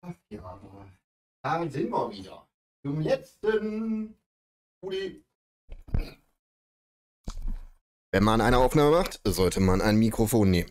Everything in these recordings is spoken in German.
Ja, da sind wir wieder. Zum letzten Uli. Wenn man eine Aufnahme macht, sollte man ein Mikrofon nehmen.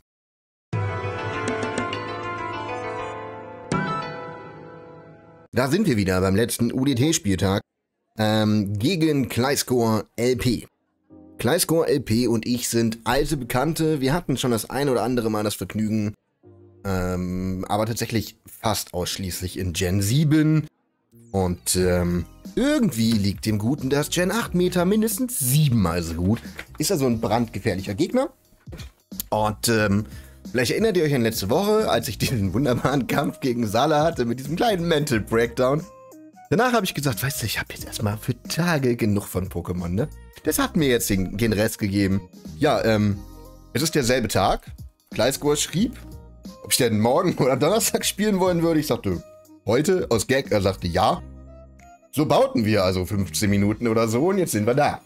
Da sind wir wieder beim letzten UDT-Spieltag gegen Kleiscore LP. Kleiscore LP und ich sind alte Bekannte. Wir hatten schon das ein oder andere Mal das Vergnügen, aber tatsächlich fast ausschließlich in Gen 7. Und irgendwie liegt dem Guten das Gen 8 Meter mindestens 7-mal so gut. Ist also ein brandgefährlicher Gegner. Und vielleicht erinnert ihr euch an letzte Woche, als ich diesen wunderbaren Kampf gegen Sala hatte mit diesem kleinen Mental Breakdown. Danach habe ich gesagt, weißt du, ich habe jetzt erstmal für Tage genug von Pokémon, ne? Das hat mir jetzt den Rest gegeben. Ja, es ist derselbe Tag. Kleiscore schrieb, ob ich denn morgen oder Donnerstag spielen wollen würde. Ich sagte, heute aus Gag. Er sagte, ja. So bauten wir also 15 Minuten oder so und jetzt sind wir da.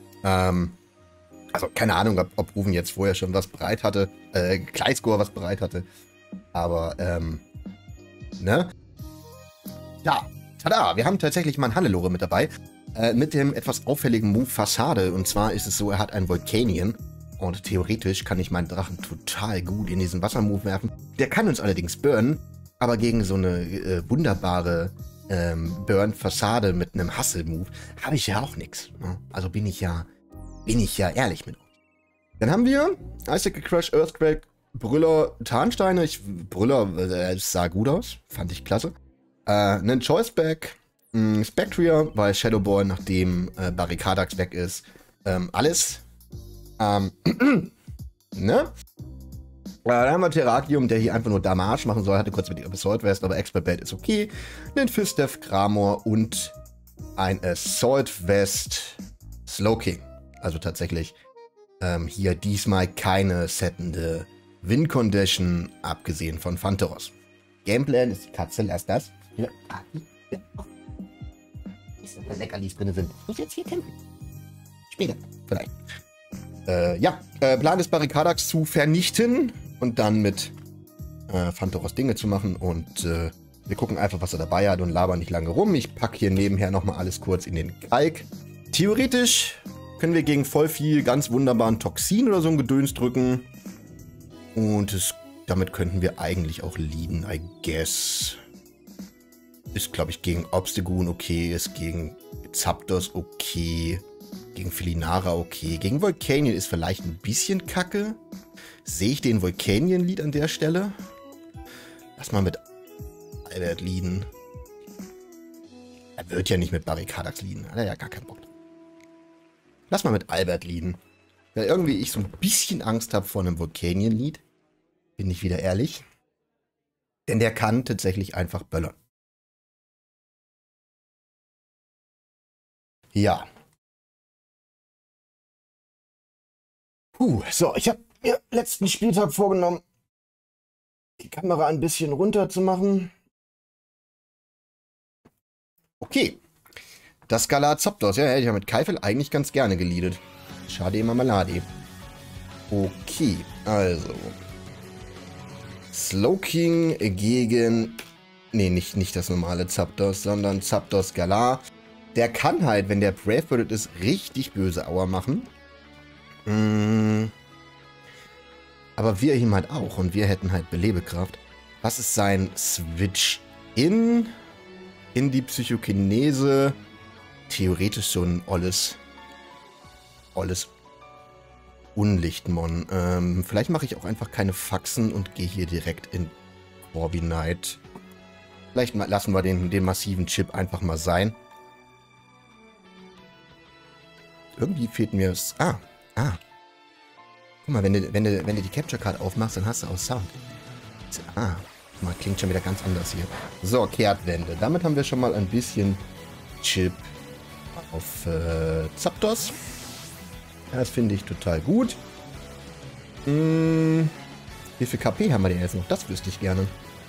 Also keine Ahnung, ob Rufen jetzt vorher schon was bereit hatte. Kleiscore was bereit hatte. Aber, ne? Ja, tada, wir haben tatsächlich mal einen Hannelore mit dabei. Mit dem etwas auffälligen Move Fassade. Und zwar ist es so, er hat einen Volcanion. Und theoretisch kann ich meinen Drachen total gut in diesen Wassermove werfen. Der kann uns allerdings burnen. Aber gegen so eine wunderbare Burn-Fassade mit einem Hustle-Move habe ich ja auch nichts. Ne? Also bin ich ja ehrlich mit euch. Dann haben wir Icicle Crush, Earthquake, Brüller, Tarnsteine. Brüller sah gut aus. Fand ich klasse. Einen Choiceback, Spectria, weil Shadowball, nachdem Barricadax weg ist, alles. Ne? Dann haben wir Terrakium, der hier einfach nur Damage machen soll. Hatte kurz mit Assault Vest, aber Expert Belt ist okay. Einen Fistef, Cramor und ein Assault Vest Slowking. Also tatsächlich hier diesmal keine settende Win Condition, abgesehen von Phanteros. Gameplan ist die Katze, lass das. Ist da Leckerlis drin sind. Ich muss jetzt hier kämpfen. Später, vielleicht. Ja, Plan ist Barricadax zu vernichten und dann mit Phanteros Dinge zu machen. Und wir gucken einfach, was er dabei hat und labern nicht lange rum. Ich packe hier nebenher nochmal alles kurz in den Kalk. Theoretisch können wir gegen voll viel ganz wunderbaren Toxin oder so ein Gedöns drücken. Und damit könnten wir eigentlich auch leaden, I guess. Ist, glaube ich, gegen Obstagoon okay, ist gegen Zapdos okay, gegen Felinara okay. Gegen Volcanion ist vielleicht ein bisschen kacke. Sehe ich den Volcanion-Lead an der Stelle? Lass mal mit Albert leaden. Er wird ja nicht mit Barricadax leaden, hat er ja gar keinen Bock drauf. Lass mal mit Albert leaden. Weil irgendwie ich so ein bisschen Angst habe vor einem Volcanion-Lead. Bin ich wieder ehrlich. Denn der kann tatsächlich einfach böllern. Ja. So, ich habe mir letzten Spieltag vorgenommen, die Kamera ein bisschen runter zu machen. Okay. Das Galar Zapdos. Ja, hätte ich ja mit Keifel eigentlich ganz gerne geleadet. Schade immer Maladi. Okay, also. Slowking gegen... Nee, nicht das normale Zapdos, sondern Zapdos Galar. Der kann halt, wenn der Brave-Bird ist, richtig böse Aua machen. Aber wir ihm halt auch. Und wir hätten halt Belebekraft. Was ist sein Switch in die Psychokinese? Theoretisch so ein olles Unlichtmon. Vielleicht mache ich auch einfach keine Faxen und gehe hier direkt in Corviknight. Vielleicht lassen wir den massiven Chip einfach mal sein. Irgendwie fehlt mir es. Guck mal, wenn du die Capture Card aufmachst, dann hast du auch Sound. Guck mal, klingt schon wieder ganz anders hier. So, Kehrtwende. Damit haben wir schon mal ein bisschen Chip auf Zapdos. Das finde ich total gut. Wie viel KP haben wir denn jetzt noch? Das wüsste ich gerne.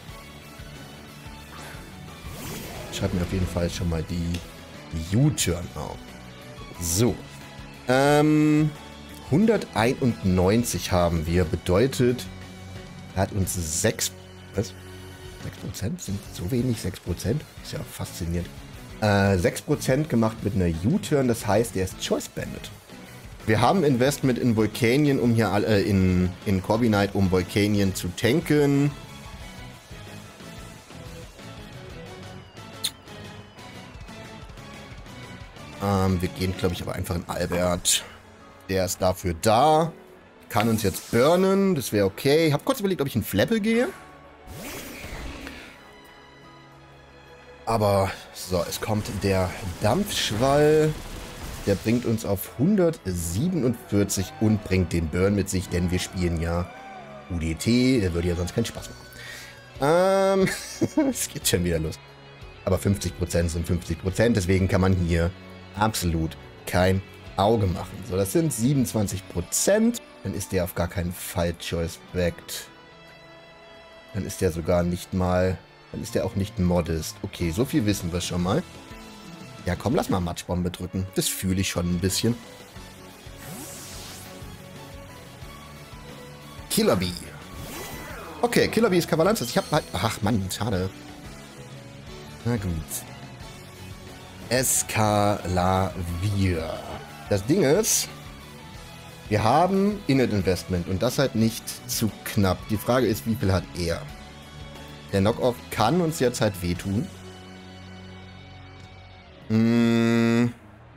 Schreibt mir auf jeden Fall schon mal die U-Turn auf. So. 191 haben wir. Bedeutet, er hat uns 6... Was? 6% sind so wenig, 6%. Ist ja faszinierend. 6% gemacht mit einer U-Turn, das heißt, er ist Choice Bandit. Wir haben Investment in Volcanion, um hier in Corviknight, um Volcanion zu tanken. Wir gehen, glaube ich, aber einfach in Albert. Der ist dafür da. Kann uns jetzt burnen, das wäre okay. Ich habe kurz überlegt, ob ich in Flappel gehe. Aber so, es kommt der Dampfschwall. Der bringt uns auf 147 und bringt den Burn mit sich, denn wir spielen ja UDT. Der würde ja sonst keinen Spaß machen. Es geht schon wieder los. Aber 50% sind 50%, deswegen kann man hier absolut kein Auge machen. So, das sind 27%. Dann ist der auf gar keinen Fall Choice-Backed. Dann ist der sogar nicht mal... Dann ist der auch nicht modest. Okay, so viel wissen wir schon mal. Ja, komm, lass mal Matschbombe drücken. Das fühle ich schon ein bisschen. Killer Bee. Okay, Killer Bee ist Kavalanzas. Ich hab halt... Ach, Mann, schade. Na gut. Eskalavier. Das Ding ist... Wir haben Init Investment und das halt nicht zu knapp. Die Frage ist, wie viel hat er? Der Knockoff kann uns jetzt halt wehtun. Und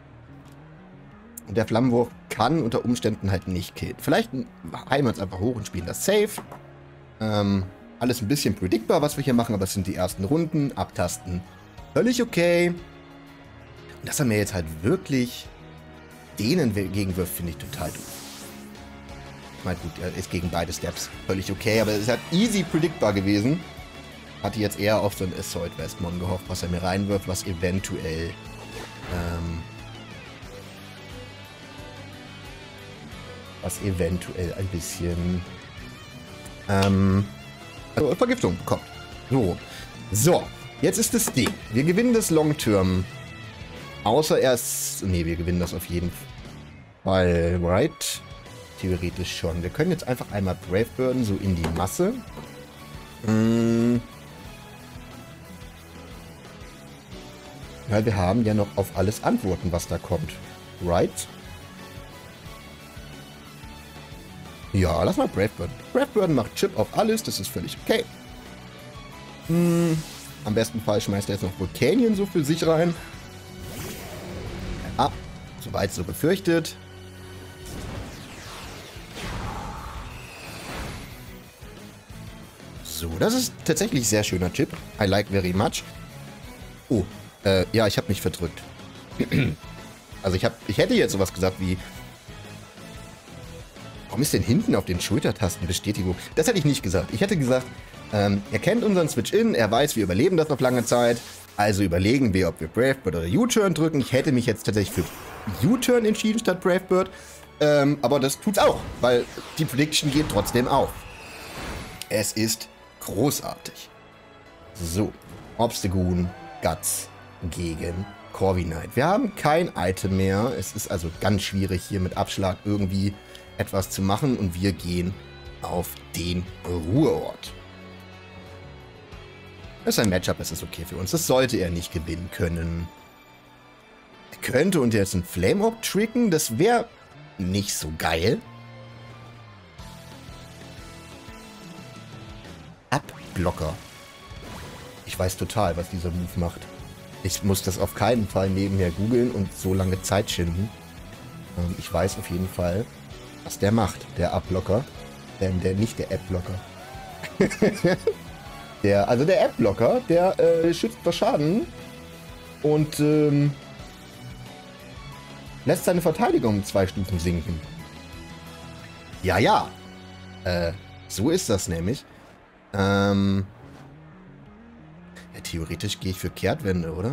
der Flammenwurf kann unter Umständen halt nicht killen. Vielleicht heilen wir uns einfach hoch und spielen das safe. Alles ein bisschen predictbar, was wir hier machen, aber es sind die ersten Runden. Abtasten. Völlig okay. Und dass er mir jetzt halt wirklich denen gegenwirft, finde ich total doof. Ich meine, gut, er ist gegen beide Steps völlig okay, aber es ist halt easy predictbar gewesen. Hatte jetzt eher auf so ein Assault Westmon gehofft, was er mir reinwirft, was eventuell ein bisschen also Vergiftung bekommt. So, jetzt ist das Ding. Wir gewinnen das Long Term. Außer erst... Nee, wir gewinnen das auf jeden Fall, right? Theoretisch schon. Wir können jetzt einfach einmal Brave Burden so in die Masse. Weil wir haben ja noch auf alles Antworten, was da kommt. Right? Ja, lass mal Brave Burden. Brave Burden macht Chip auf alles, das ist völlig okay. Am besten Fall schmeißt er jetzt noch Volcanion so für sich rein. Ah, soweit so befürchtet. So, das ist tatsächlich sehr schöner Chip. I like very much. Oh, ja, ich habe mich verdrückt. Also ich hätte jetzt sowas gesagt wie... Warum ist denn hinten auf den Schultertasten Bestätigung? Das hätte ich nicht gesagt. Ich hätte gesagt, er kennt unseren Switch-In, er weiß, wir überleben das auf lange Zeit. Also überlegen wir, ob wir Brave Bird oder U-Turn drücken. Ich hätte mich jetzt tatsächlich für U-Turn entschieden statt Brave Bird. Aber das tut's auch, weil die Prediction geht trotzdem auf. Es ist großartig. So, Obstagoon, Guts gegen Corviknight. Wir haben kein Item mehr. Es ist also ganz schwierig, hier mit Abschlag irgendwie etwas zu machen. Und wir gehen auf den Ruheort. Das ist ein Matchup, das ist okay für uns. Das sollte er nicht gewinnen können. Er könnte uns jetzt einen Flame-Orb tricken. Das wäre nicht so geil. Abblocker. Ich weiß total, was dieser Move macht. Ich muss das auf keinen Fall nebenher googeln und so lange Zeit schinden. Ich weiß auf jeden Fall, was der macht, der Abblocker. Nicht der App-Blocker. der App-Blocker, der schützt vor Schaden und lässt seine Verteidigung um 2 Stufen sinken. Ja. So ist das nämlich. Ja, theoretisch gehe ich für Kehrtwende, oder?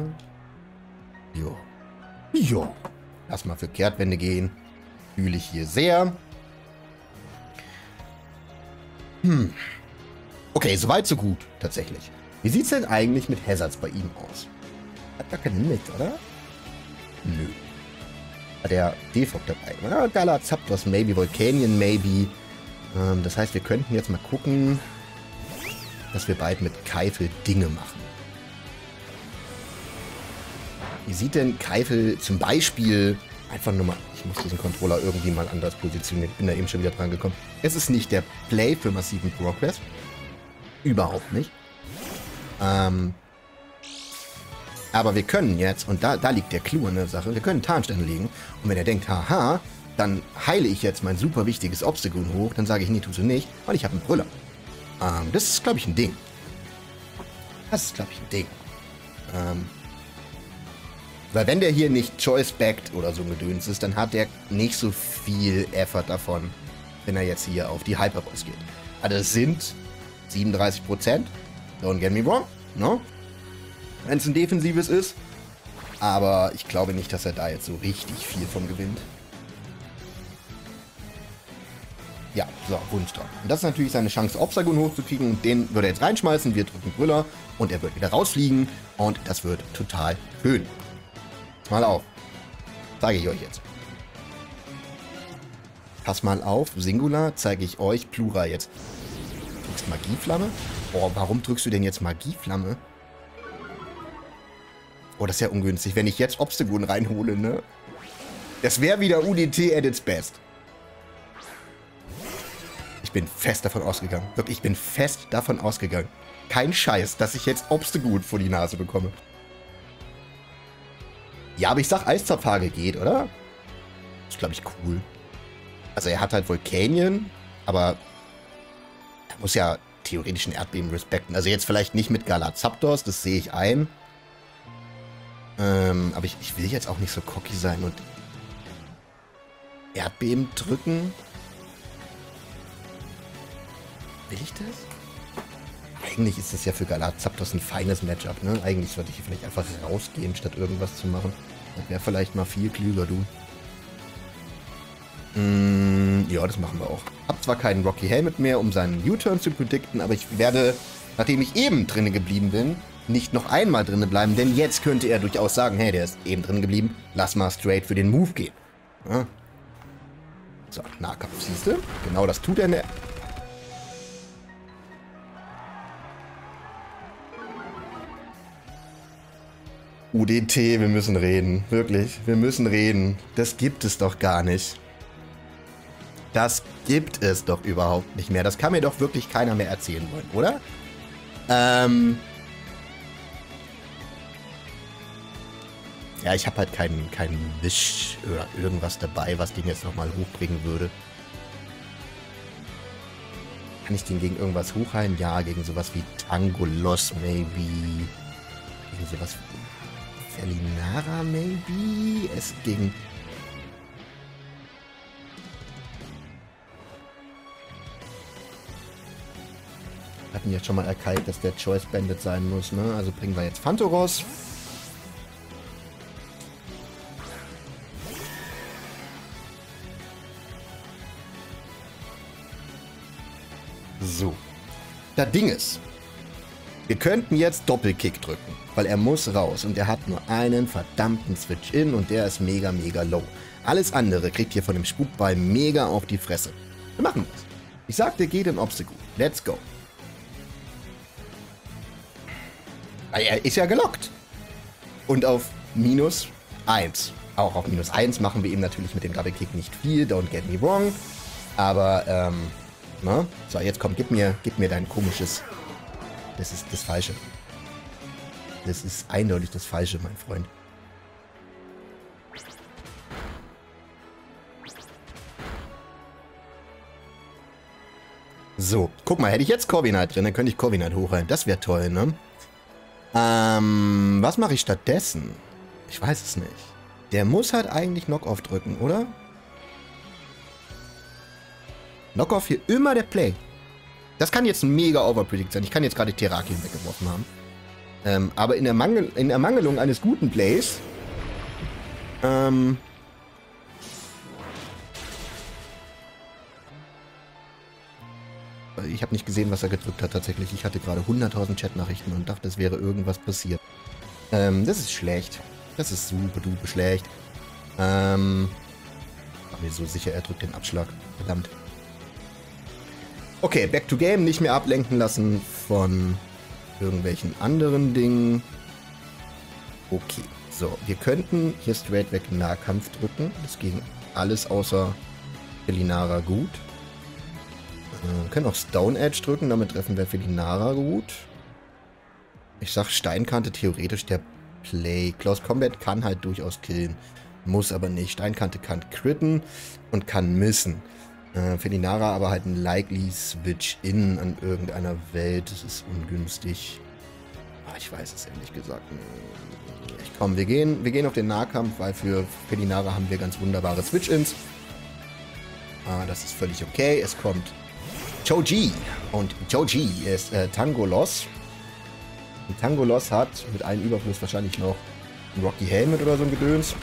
Jo. Lass mal für Kehrtwende gehen. Fühle ich hier sehr. Okay, soweit so gut, tatsächlich. Wie sieht's denn eigentlich mit Hazards bei ihm aus? Hat gar keinen Limit, oder? Nö. Hat der Defog dabei. Ja, Gala Zapdos, maybe. Volcanion, maybe. Das heißt, wir könnten jetzt mal gucken. dass wir bald mit Keifel Dinge machen. Wie sieht denn Keifel zum Beispiel einfach nur mal... Ich muss diesen Controller irgendwie mal anders positionieren. Ich bin da eben schon wieder dran gekommen. Es ist nicht der Play für massiven Progress. Überhaupt nicht. Aber wir können jetzt, und da liegt der Clou an der Sache, wir können Tarnsteine legen. Und wenn er denkt, haha, dann heile ich jetzt mein super wichtiges Obstacle hoch, dann sage ich, nee, tust du nicht, weil ich habe einen Brüller. Das ist, glaube ich, ein Ding. Das ist, glaube ich, ein Ding. Weil wenn der hier nicht Choice-Backed oder so ein Gedöns ist, dann hat der nicht so viel Effort davon, wenn er jetzt hier auf die Hyperboss geht. Also es sind 37%. Don't get me wrong. No? Wenn es ein defensives ist. Aber ich glaube nicht, dass er da jetzt so richtig viel von gewinnt. Ja, so, Wunschtraum. Und das ist natürlich seine Chance, Obstagon hochzukriegen. Und den würde er jetzt reinschmeißen. Wir drücken Brüller und er wird wieder rausfliegen. Und das wird total schön. Mal auf. Zeige ich euch jetzt. Pass mal auf. Singular zeige ich euch. Plural jetzt. Du drückst Magieflamme? Boah, warum drückst du denn jetzt Magieflamme? Oh, das ist ja ungünstig. Wenn ich jetzt Obstagon reinhole, ne? Das wäre wieder UDT at its best. Ich bin fest davon ausgegangen. Wirklich, ich bin fest davon ausgegangen. Kein Scheiß, dass ich jetzt Obstagon vor die Nase bekomme. Ja, aber ich sag, Eiszapfhagel geht, oder? Das ist, glaube ich, cool. Also er hat halt Vulkanien, aber er muss ja theoretisch ein Erdbeben respekten. Also jetzt vielleicht nicht mit Galazapdos, das sehe ich ein. Aber ich will jetzt auch nicht so cocky sein und Erdbeben drücken. Will ich das? Eigentlich ist das ja für Galazapdos ein feines Matchup, ne? Eigentlich sollte ich hier vielleicht einfach rausgehen, statt irgendwas zu machen. Das wäre vielleicht mal viel klüger, du. Ja, das machen wir auch. Hab zwar keinen Rocky Helmet mehr, um seinen U-Turn zu predikten, aber ich werde, nachdem ich eben drinnen geblieben bin, nicht noch einmal drinnen bleiben, denn jetzt könnte er durchaus sagen, hey, der ist eben drinnen geblieben, lass mal straight für den Move gehen. Ja. So, Nahkampf, siehst du? Genau das tut er. UDT, wir müssen reden. Wirklich, wir müssen reden. Das gibt es doch gar nicht. Das gibt es doch überhaupt nicht mehr. Das kann mir doch wirklich keiner mehr erzählen wollen, oder? Ja, ich habe halt keinen Wisch oder irgendwas dabei, was den jetzt nochmal hochbringen würde. Kann ich den gegen irgendwas hochheilen? Ja, gegen sowas wie Tangolos, maybe. Gegen sowas wie Felinara, maybe. Es gegen... Wir hatten jetzt schon mal erklärt, dass der Choice Bandit sein muss, ne? Also bringen wir jetzt Phantoros. So. Das Ding ist, wir könnten jetzt Doppelkick drücken, weil er muss raus und er hat nur einen verdammten Switch-In und der ist mega, mega low. Alles andere kriegt hier von dem Spukball mega auf die Fresse. Wir machen das. Ich sagte, geht in Obstacle. Let's go. Er ist ja gelockt. Und auf -1. Auch auf -1 machen wir eben natürlich mit dem Doppelkick nicht viel. Don't get me wrong. Aber, na? So, jetzt komm, gib mir dein komisches... Das ist das Falsche. Das ist eindeutig das Falsche, mein Freund. So, guck mal, hätte ich jetzt Corviknight drin, dann könnte ich Corviknight hochhalten. Das wäre toll, ne? Was mache ich stattdessen? Ich weiß es nicht. Der muss halt eigentlich Knockoff drücken, oder? Knockoff hier immer der Play. Das kann jetzt ein mega Overpredict sein. Ich kann jetzt gerade Terrakion weggeworfen haben. Aber in der Mangelung eines guten Plays... ich habe nicht gesehen, was er gedrückt hat tatsächlich. Ich hatte gerade 100.000 Chat-Nachrichten und dachte, es wäre irgendwas passiert. Das ist schlecht. Das ist super duper schlecht. War mir so sicher, er drückt den Abschlag. Verdammt. Okay, back to game. Nicht mehr ablenken lassen von irgendwelchen anderen Dingen. Okay, so. Wir könnten hier straight weg Nahkampf drücken. Das ging alles außer Felinara gut. Wir können auch Stone Edge drücken. Damit treffen wir Felinara gut. Ich sag Steinkante theoretisch der Play. Close Combat kann halt durchaus killen. Muss aber nicht. Steinkante kann critten und kann missen. Felinara aber halt ein likely Switch in an irgendeiner Welt. Das ist ungünstig. Oh, ich weiß es ehrlich gesagt nicht. Komm, wir gehen auf den Nahkampf, weil für Felinara haben wir ganz wunderbare Switch-Ins. Das ist völlig okay. Es kommt Choji. Und Choji ist Tangolos. Und Tangolos hat mit einem Überfluss wahrscheinlich noch einen Rocky Helmet oder so ein Gedöns.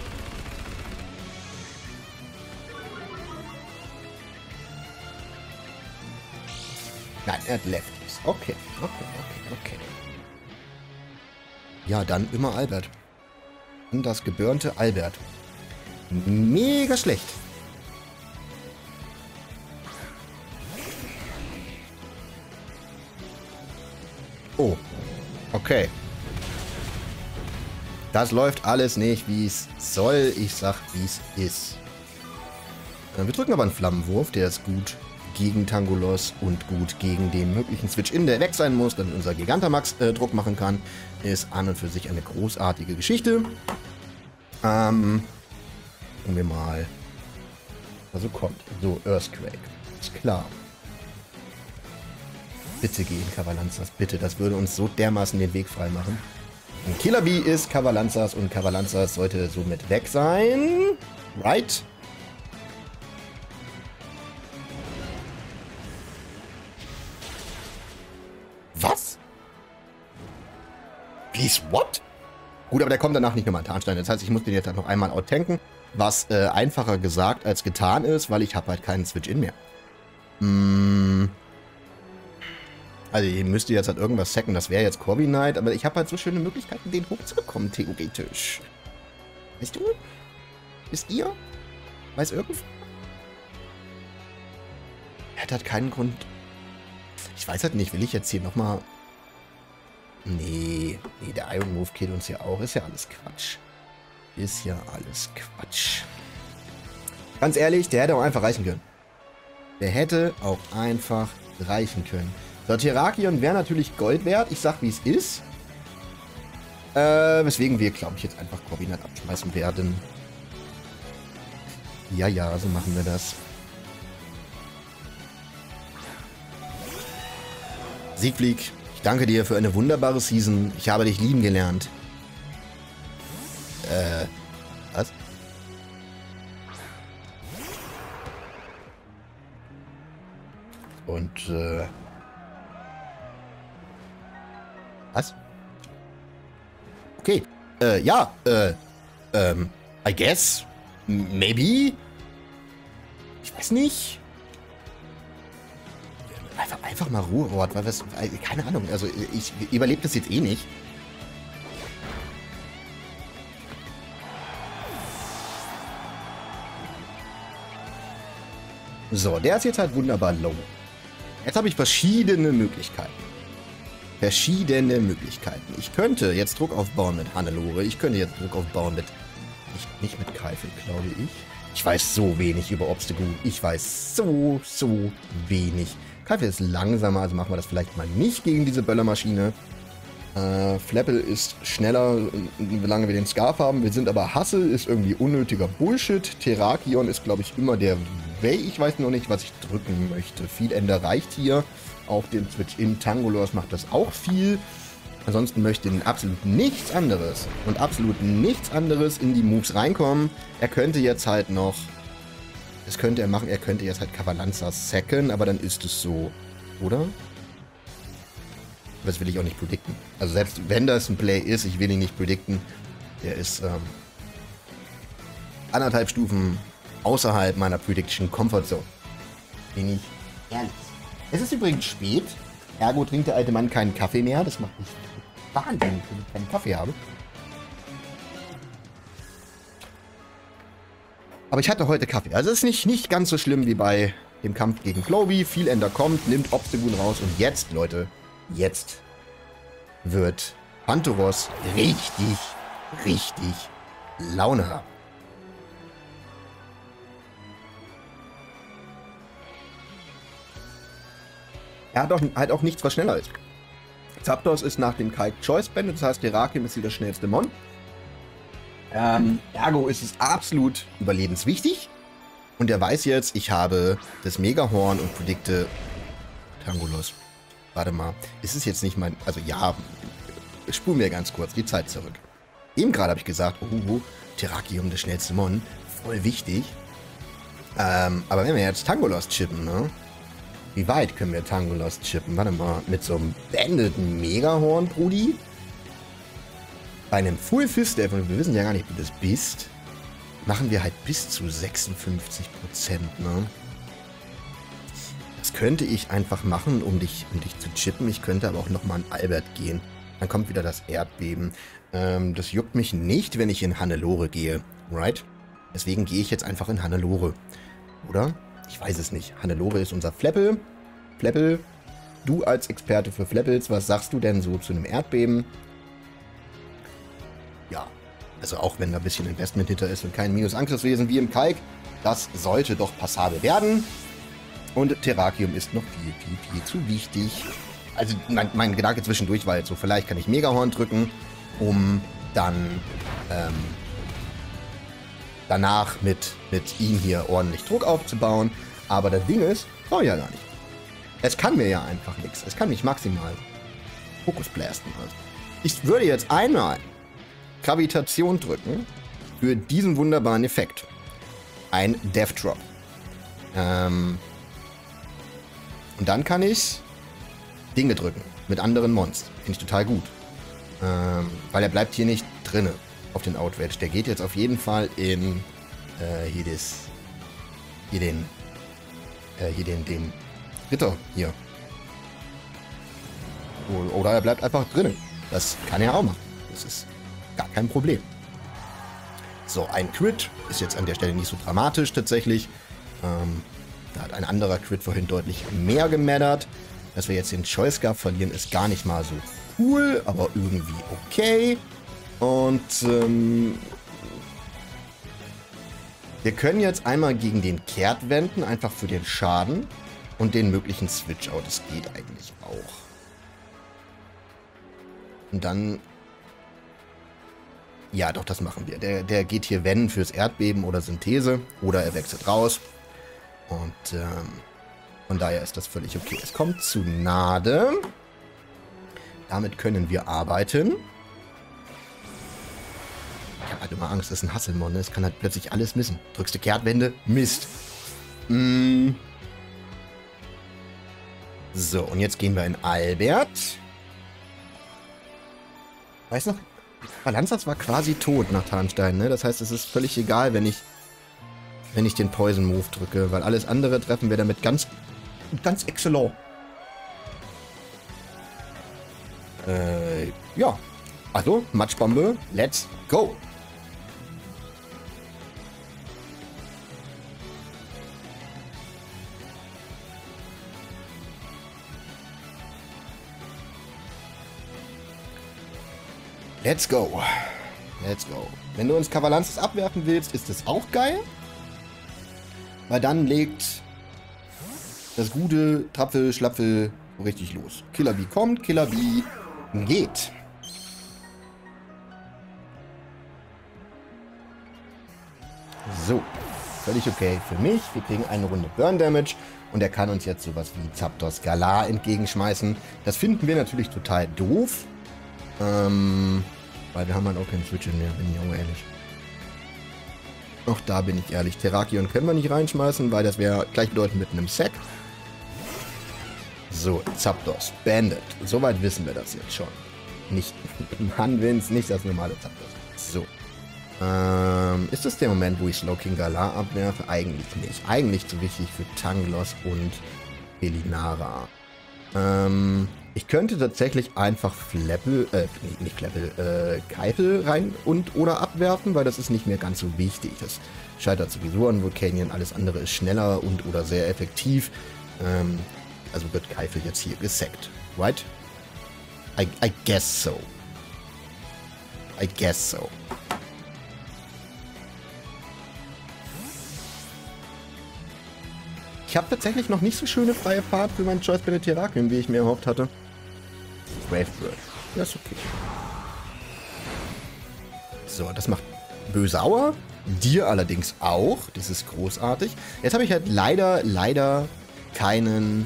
Nein, er hat Lefties. Okay. Ja, dann immer Albert. Und das gebürnte Albert. Mega schlecht. Oh. Okay. Das läuft alles nicht, wie es soll. Ich sag, wie es ist. Wir drücken aber einen Flammenwurf, der ist gut gegen Tangolos und gut gegen den möglichen Switch-In, der weg sein muss, damit unser Gigantamax Druck machen kann. Ist an und für sich eine großartige Geschichte. Gucken wir mal, was so kommt. So, Earthquake. Ist klar. Bitte gehen, Kavalanzas, bitte. Das würde uns so dermaßen den Weg frei machen. Ein Killer Bee ist Kavalanzas und Kavalanzas sollte somit weg sein. Right? Was? Please, what? Gut, aber der kommt danach nicht nochmal in Tarnstein. Das heißt, ich muss den jetzt halt noch einmal outtanken. Was einfacher gesagt als getan ist, weil ich habe halt keinen Switch-In mehr. Also ihr müsst jetzt halt irgendwas sacken. Das wäre jetzt Corby Knight. Aber ich habe halt so schöne Möglichkeiten, den hochzubekommen, theoretisch. Weißt du? Wisst ihr? Weiß irgendwer? Er hat halt keinen Grund... Ich weiß halt nicht, will ich jetzt hier nochmal... Nee, der Iron Move killt uns ja auch. Ist ja alles Quatsch. Ist ja alles Quatsch. Ganz ehrlich, der hätte auch einfach reichen können. Der hätte auch einfach reichen können. So, Terrakion wäre natürlich Gold wert. Ich sag, wie es ist. Weswegen wir, glaube ich, jetzt einfach Corby Knight abschmeißen werden. Ja, so machen wir das. Siegfried, ich danke dir für eine wunderbare Season. Ich habe dich lieben gelernt. Was? Und, was? Okay. Ja, I guess. Maybe. Ich weiß nicht. Einfach mal Ruhewort, weil das, keine Ahnung, also ich überlebe das jetzt eh nicht. So, der ist jetzt halt wunderbar low. Jetzt habe ich verschiedene Möglichkeiten. Ich könnte jetzt Druck aufbauen mit Hannelore. Ich könnte jetzt Druck aufbauen mit... Nicht mit Keifel, glaube ich. Ich weiß so wenig über Obstacle. Ich weiß so wenig. Keifel ist langsamer, also machen wir das vielleicht mal nicht gegen diese Böllermaschine. Flappel ist schneller, solange wir den Scarf haben. Wir sind aber Hustle, ist irgendwie unnötiger Bullshit. Terrakion ist, glaube ich, immer der Way. Ich weiß noch nicht, was ich drücken möchte. Viel Ender reicht hier. Auf dem Switch in Tangolos macht das auch viel. Ansonsten möchte absolut nichts anderes und absolut nichts anderes in die Moves reinkommen. Er könnte jetzt halt noch... Das könnte er machen. Er könnte jetzt halt Kavalanza sacken, aber dann ist es so. Oder? Das will ich auch nicht predikten. Also selbst wenn das ein Play ist, ich will ihn nicht predikten. Der ist 1,5 Stufen außerhalb meiner Prediction Comfort Zone. Bin ich ehrlich. Es ist übrigens spät. Ergo trinkt der alte Mann keinen Kaffee mehr. Das macht mich wahnsinnig, wenn ich keinen Kaffee habe. Aber ich hatte heute Kaffee. Also es ist nicht ganz so schlimm wie bei dem Kampf gegen Clovey. Vielender kommt, nimmt Obstagoon raus und jetzt, Leute, jetzt wird Phantoros richtig, richtig Laune haben. Er hat halt auch nichts, was schneller ist. Zapdos ist nach dem Kite Choice Band, das heißt, Terrakium ist hier das schnellste Mon. Ergo ist es absolut überlebenswichtig. Und er weiß jetzt, ich habe das Megahorn und predikte Tangolos. Warte mal, ist es jetzt nicht mein... Also ja, spul mir ganz kurz die Zeit zurück. Eben gerade habe ich gesagt, Terrakium, das schnellste Mon, voll wichtig. Aber wenn wir jetzt Tangolos chippen, ne? Wie weit können wir Tangolos chippen? Warte mal, mit so einem beendeten Megahorn, Brudi? Bei einem Full Fist, und wir wissen ja gar nicht, wie du das bist, machen wir halt bis zu 56%, ne? Das könnte ich einfach machen, um dich zu chippen. Ich könnte aber auch nochmal an Albert gehen. Dann kommt wieder das Erdbeben. Das juckt mich nicht, wenn ich in Hannelore gehe, right? Deswegen gehe ich jetzt einfach in Hannelore. Oder? Ich weiß es nicht. Hannelore ist unser Flappel. Flappel, du als Experte für Flappels, was sagst du denn so zu einem Erdbeben? Ja, also auch wenn da ein bisschen Investment hinter ist und kein Minus-Angriffswesen wie im Kalk, das sollte doch passabel werden. Und Terrakium ist noch viel, viel, viel zu wichtig. Also mein Gedanke zwischendurch war jetzt so, vielleicht kann ich Megahorn drücken, um dann danach mit ihm hier ordentlich Druck aufzubauen. Aber das Ding ist, brauche ich ja gar nicht. Es kann mir ja einfach nichts. Es kann mich maximal Fokus blasten. Also ich würde jetzt einmal Gravitation drücken für diesen wunderbaren Effekt. Ein Death Drop. Und dann kann ich Dinge drücken mit anderen Mons. Finde ich total gut. Weil er bleibt hier nicht drinne auf den Outwedge. Der geht jetzt auf jeden Fall in den Ritter hier. Oder er bleibt einfach drinnen. Das kann er auch machen. Das ist gar kein Problem. So, ein Crit ist jetzt an der Stelle nicht so dramatisch tatsächlich. Da hat ein anderer Crit vorhin deutlich mehr gemattert. Dass wir jetzt den Choice Scarf verlieren, ist gar nicht mal so cool, aber irgendwie okay. Und wir können jetzt einmal gegen den Kehrt wenden, einfach für den Schaden und den möglichen Switch-Out. Das geht eigentlich auch. Und dann... Ja, doch, das machen wir. Der geht hier wenn fürs Erdbeben oder Synthese oder er wechselt raus. Und von daher ist das völlig okay. Es kommt zu Gnade. Damit können wir arbeiten. Ich habe halt immer Angst, das ist ein Hasselmon. Ne? Es kann halt plötzlich alles missen. Drückst du Kehrtwende? Mist. So, und jetzt gehen wir in Albert. Weiß noch, Balanzas war quasi tot nach Tarnstein, ne? Das heißt, es ist völlig egal, wenn ich den Poison Move drücke, weil alles andere treffen wir damit ganz excellent. Ja. Also, Matschbombe, let's go. Let's go. Let's go. Wenn du uns Kavalanzas abwerfen willst, ist das auch geil. Weil dann legt das gute Trapfel-Schlapfel richtig los. Killer Bee kommt, Killer Bee geht. So. Völlig okay für mich. Wir kriegen eine Runde Burn Damage. Und er kann uns jetzt sowas wie Zapdos Galar entgegenschmeißen. Das finden wir natürlich total doof. Weil wir haben halt auch keinen Switch mehr, bin ich auch ehrlich. Auch da bin ich ehrlich. Terrakion können wir nicht reinschmeißen, weil das wäre gleichbedeutend mit einem Sack. So, Zapdos, Bandit. Soweit wissen wir das jetzt schon. Nicht, Mann, Vince, nicht das normale Zapdos. So. Ist das der Moment, wo ich Slowking Galar abwerfe? Eigentlich nicht. Eigentlich zu wichtig für Tanglos und Belinara. Ich könnte tatsächlich einfach Keifel rein und oder abwerfen, weil das ist nicht mehr ganz so wichtig. Das scheitert sowieso an Vulcanion, alles andere ist schneller und oder sehr effektiv. Also wird Keifel jetzt hier gesackt, right? I guess so. I guess so. Ich habe tatsächlich noch nicht so schöne freie Fahrt für meinen Choice Banded Terrakion, wie ich mir erhofft hatte. Gravebird. Ja, ist okay. So, das macht Bösauer. Dir allerdings auch. Das ist großartig. Jetzt habe ich halt leider keinen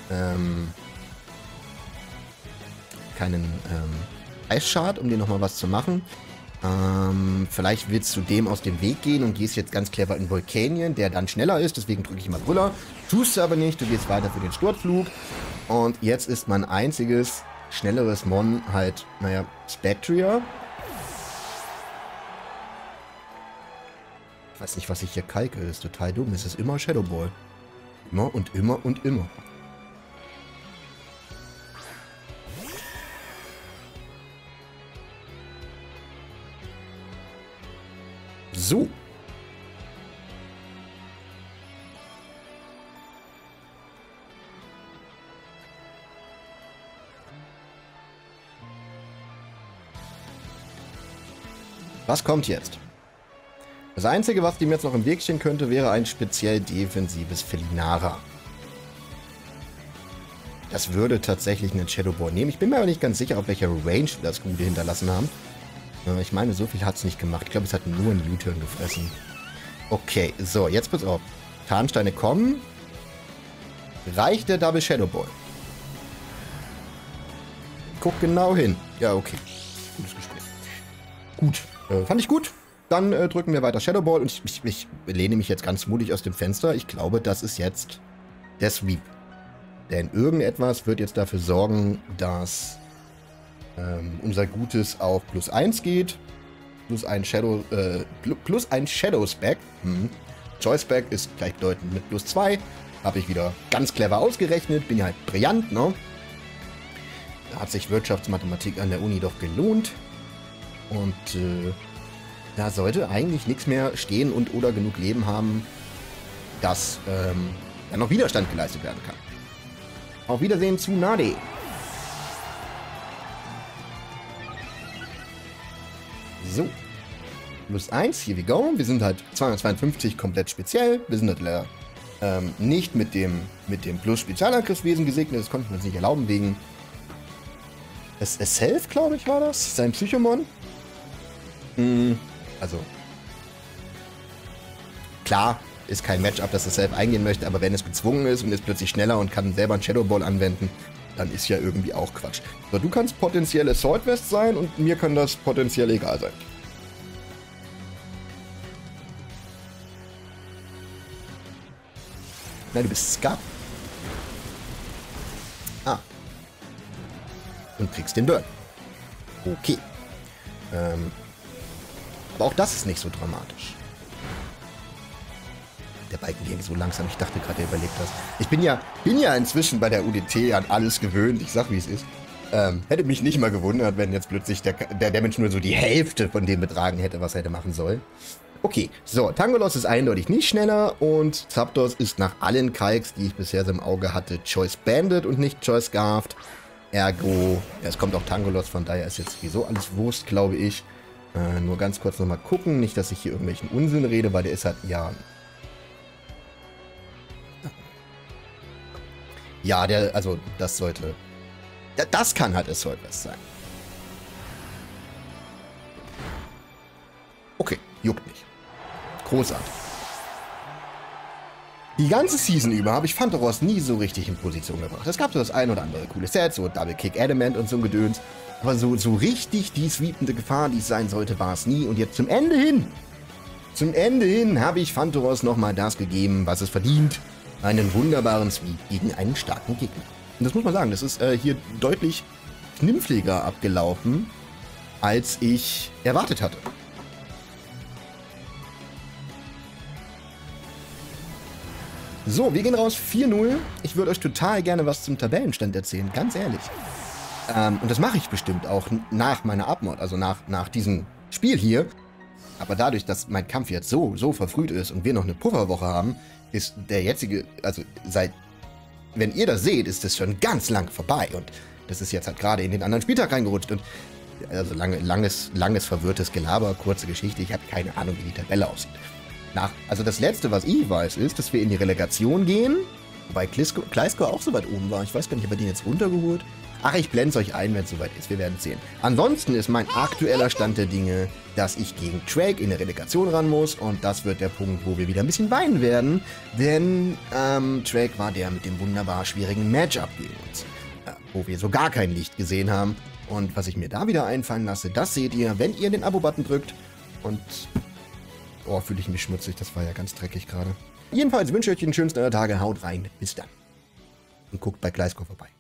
Eisschad, um dir nochmal was zu machen. Vielleicht willst du dem aus dem Weg gehen und gehst jetzt ganz clever in Vulcanion, der dann schneller ist, deswegen drücke ich immer Brüller. Tust du aber nicht, du gehst weiter für den Sturzflug. Und jetzt ist mein einziges schnelleres Mon halt, naja, Spectria. Ich weiß nicht, was ich hier kalke, das ist total dumm. Es ist immer Shadow Ball. Immer und immer und immer. So. Was kommt jetzt? Das Einzige, was dem jetzt noch im Weg stehen könnte, wäre ein speziell defensives Felinara. Das würde tatsächlich einen Shadow Ball nehmen. Ich bin mir aber nicht ganz sicher, auf welcher Range wir das Gute hinterlassen haben. Ich meine, so viel hat es nicht gemacht. Ich glaube, es hat nur einen U-Turn gefressen. Okay, so, jetzt pass auf. Tarnsteine kommen. Reicht der Double Shadow Ball? Guck genau hin. Ja, okay. Gutes Gespräch. Gut, fand ich gut. Dann drücken wir weiter Shadow Ball und ich lehne mich jetzt ganz mutig aus dem Fenster. Ich glaube, das ist jetzt der Sweep. Denn irgendetwas wird jetzt dafür sorgen, dass unser Gutes auf +1 geht. Plus ein Shadow Spec. Choice Spec ist gleichbedeutend mit +2. Habe ich wieder ganz clever ausgerechnet. Bin ja halt brillant, ne? Da hat sich Wirtschaftsmathematik an der Uni doch gelohnt. Und da sollte eigentlich nichts mehr stehen und oder genug Leben haben, dass dann noch Widerstand geleistet werden kann. Auf Wiedersehen, Tsunade. So. +1, here we go. Wir sind halt 252 komplett speziell. Wir sind halt nicht mit dem Plus Spezialangriffswesen gesegnet. Das konnten wir uns nicht erlauben wegen Self, glaube ich, war das. Sein Psychomon. Also, klar, ist kein Matchup, das Self eingehen möchte, aber wenn es gezwungen ist und ist plötzlich schneller und kann selber einen Shadow Ball anwenden, dann ist ja irgendwie auch Quatsch. So, du kannst potenziell Assault Vest sein und mir kann das potenziell egal sein. Nein, du bist Ska. Ah. Und kriegst den Burn. Okay. Aber auch das ist nicht so dramatisch. Der Balken ging so langsam. Ich dachte gerade, er überlebt das. Ich bin ja inzwischen bei der UDT an alles gewöhnt. Ich sag, wie es ist. Hätte mich nicht mal gewundert, wenn jetzt plötzlich der Damage nur so die Hälfte von dem betragen hätte, was er hätte machen sollen. Okay, so, Tangolos ist eindeutig nicht schneller und Zapdos ist nach allen Kalks, die ich bisher so im Auge hatte, Choice Banded und nicht Choice Scarfed. Ergo, ja, es kommt auch Tangolos, von daher ist jetzt sowieso alles Wurst, glaube ich. Nur ganz kurz nochmal gucken, nicht, dass ich hier irgendwelchen Unsinn rede, weil der ist halt, ja... Ja, also, das sollte... Das kann halt Assault Vest sein. Okay, juckt nicht. Großartig. Die ganze Season über habe ich Phantoros nie so richtig in Position gebracht. Es gab so das ein oder andere coole Set, so Double Kick Adamant und so ein Gedöns. Aber so richtig die sweepende Gefahr, die es sein sollte, war es nie. Und jetzt zum Ende hin habe ich Phantoros nochmal das gegeben, was es verdient. Einen wunderbaren Sweep gegen einen starken Gegner. Und das muss man sagen, das ist hier deutlich kniffliger abgelaufen, als ich erwartet hatte. So, wir gehen raus 4-0. Ich würde euch total gerne was zum Tabellenstand erzählen, ganz ehrlich. Und das mache ich bestimmt auch nach meiner Abmod, also nach diesem Spiel hier. Aber dadurch, dass mein Kampf jetzt so verfrüht ist und wir noch eine Pufferwoche haben, ist der jetzige, also wenn ihr das seht, ist das schon ganz lang vorbei. Und das ist jetzt halt gerade in den anderen Spieltag reingerutscht. Und also langes verwirrtes Gelaber, kurze Geschichte. Ich habe keine Ahnung, wie die Tabelle aussieht. Also das Letzte, was ich weiß, ist, dass wir in die Relegation gehen. Wobei Kleisko auch so weit oben war. Ich weiß gar nicht, ob er den jetzt runtergeholt. Ach, ich blende es euch ein, wenn es soweit ist. Wir werden sehen. Ansonsten ist mein aktueller Stand der Dinge, dass ich gegen Drake in der Relegation ran muss. Und das wird der Punkt, wo wir wieder ein bisschen weinen werden. Denn Drake war der mit dem wunderbar schwierigen Matchup gegen uns. Wo wir so gar kein Licht gesehen haben. Und was ich mir da wieder einfallen lasse, das seht ihr, wenn ihr den Abo-Button drückt. Und... oh, fühle ich mich schmutzig. Das war ja ganz dreckig gerade. Jedenfalls wünsche ich euch den schönsten aller Tage. Haut rein. Bis dann. Und guckt bei Kleisko vorbei.